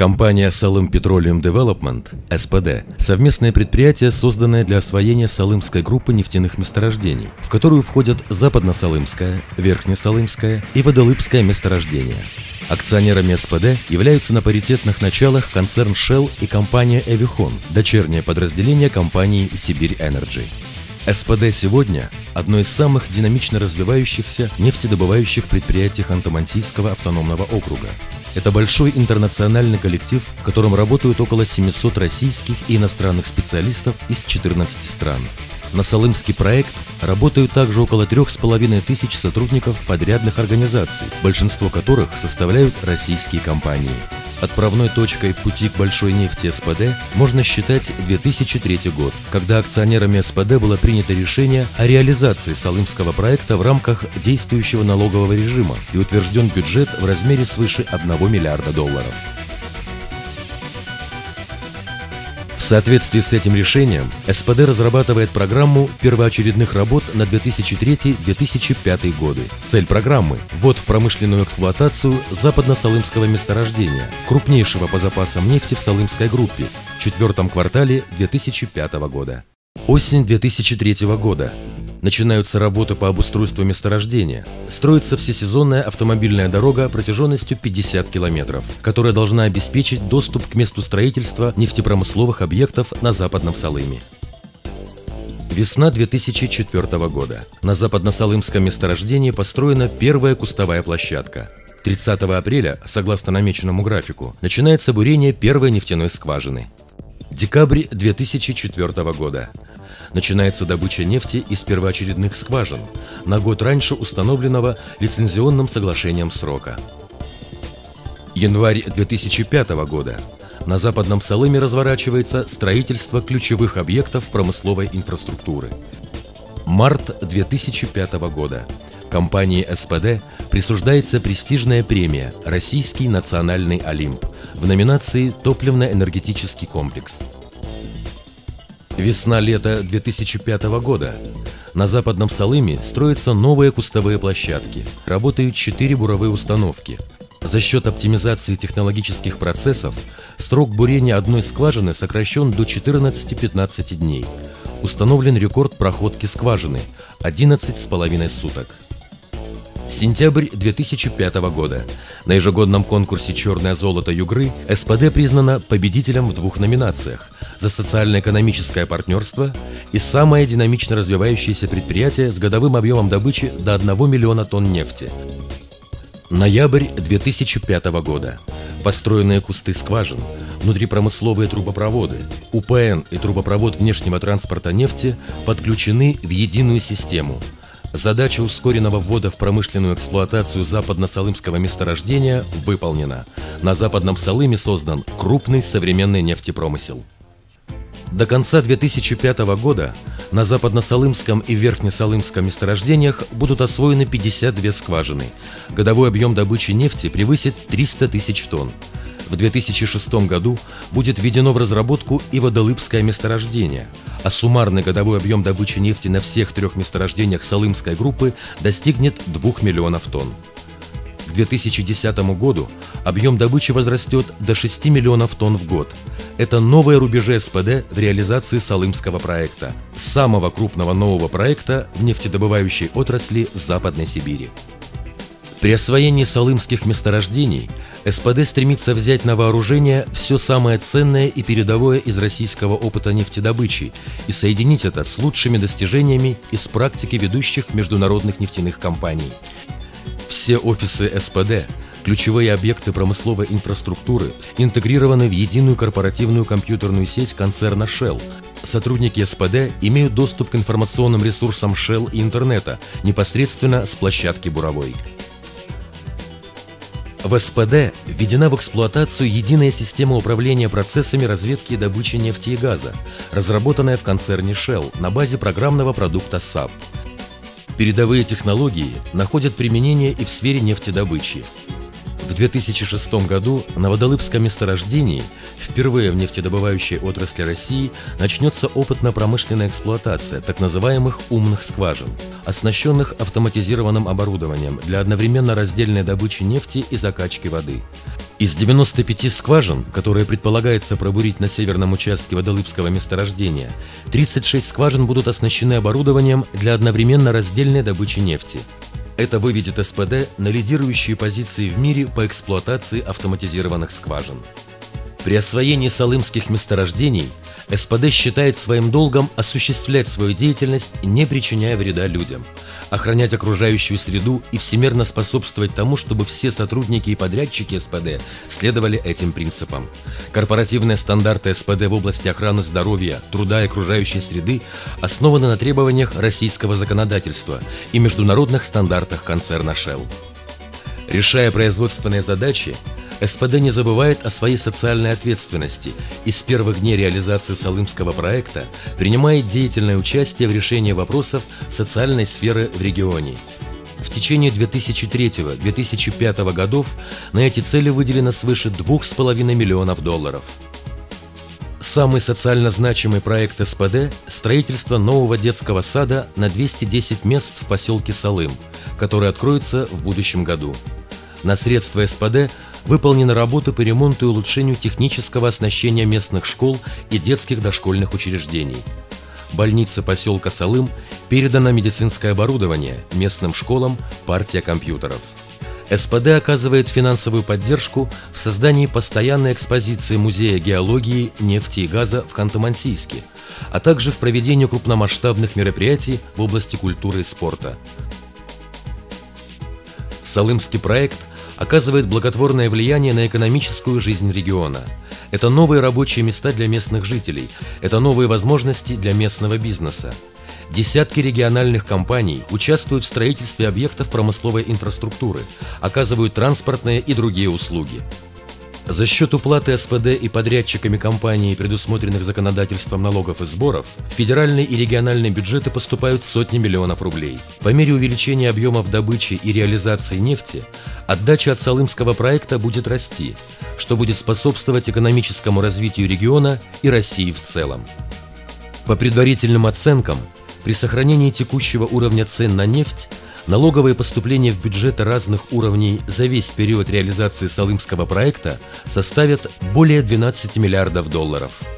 Компания Salym Petroleum Development, СПД, совместное предприятие, созданное для освоения Салымской группы нефтяных месторождений, в которую входят Западно-Салымское, Верхне-Салымское и Водолыбское месторождения. Акционерами СПД являются на паритетных началах концерн Shell и компания Эвихон, дочернее подразделение компании Сибирь Энерджи. СПД сегодня – одно из самых динамично развивающихся нефтедобывающих предприятий Ханты-Мансийского автономного округа. Это большой интернациональный коллектив, в котором работают около 700 российских и иностранных специалистов из 14 стран. На Салымский проект работают также около 3500 сотрудников подрядных организаций, большинство которых составляют российские компании. Отправной точкой пути к большой нефти СПД можно считать 2003 год, когда акционерами СПД было принято решение о реализации Салымского проекта в рамках действующего налогового режима и утвержден бюджет в размере свыше $1 миллиарда. В соответствии с этим решением СПД разрабатывает программу первоочередных работ на 2003-2005 годы. Цель программы – ввод в промышленную эксплуатацию западно-салымского месторождения, крупнейшего по запасам нефти в Салымской группе, в четвертом квартале 2005 года. Осень 2003 года. Начинаются работы по обустройству месторождения. Строится всесезонная автомобильная дорога протяженностью 50 километров, которая должна обеспечить доступ к месту строительства нефтепромысловых объектов на Западном Салыме. Весна 2004 года. На Западно-Салымском месторождении построена первая кустовая площадка. 30 апреля, согласно намеченному графику, начинается бурение первой нефтяной скважины. Декабрь 2004 года. Начинается добыча нефти из первоочередных скважин, на год раньше установленного лицензионным соглашением срока. Январь 2005 года. На Западном Салыме разворачивается строительство ключевых объектов промысловой инфраструктуры. Март 2005 года. Компании СПД присуждается престижная премия «Российский национальный Олимп» в номинации «Топливно-энергетический комплекс». Весна-лето 2005 года. На Западном Салыме строятся новые кустовые площадки. Работают 4 буровые установки. За счет оптимизации технологических процессов срок бурения одной скважины сокращен до 14-15 дней. Установлен рекорд проходки скважины – 11,5 суток. Сентябрь 2005 года. На ежегодном конкурсе «Черное золото Югры» СПД признана победителем в 2 номинациях – за социально-экономическое партнерство и самое динамично развивающееся предприятие с годовым объемом добычи до 1 миллиона тонн нефти. Ноябрь 2005 года. Построенные кусты скважин, внутрипромысловые трубопроводы, УПН и трубопровод внешнего транспорта нефти подключены в единую систему. Задача ускоренного ввода в промышленную эксплуатацию западно-салымского месторождения выполнена. На Западном Салыме создан крупный современный нефтепромысел. До конца 2005 года на Западно-Салымском и Верхне-Салымском месторождениях будут освоены 52 скважины. Годовой объем добычи нефти превысит 300 тысяч тонн. В 2006 году будет введено в разработку и Водолыбское месторождение, а суммарный годовой объем добычи нефти на всех 3 месторождениях Салымской группы достигнет 2 миллионов тонн. К 2010 году объем добычи возрастет до 6 миллионов тонн в год. Это новые рубежи СПД в реализации Салымского проекта, самого крупного нового проекта в нефтедобывающей отрасли Западной Сибири. При освоении салымских месторождений СПД стремится взять на вооружение все самое ценное и передовое из российского опыта нефтедобычи и соединить это с лучшими достижениями из практики ведущих международных нефтяных компаний. Все офисы СПД, ключевые объекты промысловой инфраструктуры интегрированы в единую корпоративную компьютерную сеть концерна Shell. Сотрудники СПД имеют доступ к информационным ресурсам Shell и интернета непосредственно с площадки буровой. В СПД введена в эксплуатацию единая система управления процессами разведки и добычи нефти и газа, разработанная в концерне Shell на базе программного продукта SAP. Передовые технологии находят применение и в сфере нефтедобычи. В 2006 году на Водолыбском месторождении впервые в нефтедобывающей отрасли России начнется опытно-промышленная эксплуатация так называемых умных скважин, оснащенных автоматизированным оборудованием для одновременно раздельной добычи нефти и закачки воды. Из 95 скважин, которые предполагается пробурить на северном участке Водолыбского месторождения, 36 скважин будут оснащены оборудованием для одновременно раздельной добычи нефти. Это выведет СПД на лидирующие позиции в мире по эксплуатации автоматизированных скважин. При освоении салымских месторождений СПД считает своим долгом осуществлять свою деятельность, не причиняя вреда людям, охранять окружающую среду и всемерно способствовать тому, чтобы все сотрудники и подрядчики СПД следовали этим принципам. Корпоративные стандарты СПД в области охраны здоровья, труда и окружающей среды основаны на требованиях российского законодательства и международных стандартах концерна Shell. Решая производственные задачи, СПД не забывает о своей социальной ответственности и с первых дней реализации Салымского проекта принимает деятельное участие в решении вопросов социальной сферы в регионе. В течение 2003-2005 годов на эти цели выделено свыше $2,5 миллионов. Самый социально значимый проект СПД – строительство нового детского сада на 210 мест в поселке Салым, который откроется в будущем году. На средства СПД выполнены работы по ремонту и улучшению технического оснащения местных школ и детских дошкольных учреждений. Больнице поселка Салым передано медицинское оборудование, местным школам партия компьютеров. СПД оказывает финансовую поддержку в создании постоянной экспозиции Музея геологии, нефти и газа в Ханты-Мансийске, а также в проведении крупномасштабных мероприятий в области культуры и спорта. Салымский проект оказывает благотворное влияние на экономическую жизнь региона. Это новые рабочие места для местных жителей, это новые возможности для местного бизнеса. Десятки региональных компаний участвуют в строительстве объектов промысловой инфраструктуры, оказывают транспортные и другие услуги. За счет уплаты СПД и подрядчиками компаний, предусмотренных законодательством налогов и сборов, в федеральные и региональные бюджеты поступают сотни миллионов рублей. По мере увеличения объемов добычи и реализации нефти, отдача от Салымского проекта будет расти, что будет способствовать экономическому развитию региона и России в целом. По предварительным оценкам, при сохранении текущего уровня цен на нефть, налоговые поступления в бюджеты разных уровней за весь период реализации Салымского проекта составят более $12 миллиардов.